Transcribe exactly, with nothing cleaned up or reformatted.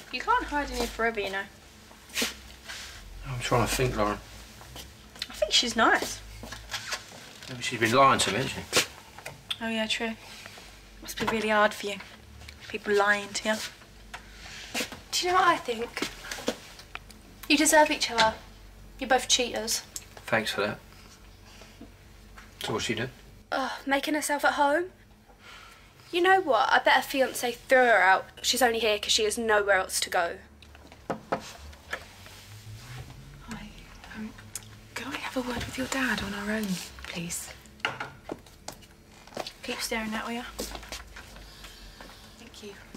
You can't hide in here forever, you know. I'm trying to think, Lauren. I think she's nice. Maybe she's been lying to me, hasn't she? Oh, yeah, true. Must be really hard for you. People lying to you. Do you know what I think? You deserve each other. You're both cheaters. Thanks for that. So what's she doing? Ugh, making herself at home. You know what? I bet her fiancé threw her out. She's only here because she has nowhere else to go. Hi. Um, could I have a word with your dad on our own, please? Keep staring that way, yeah? Thank you.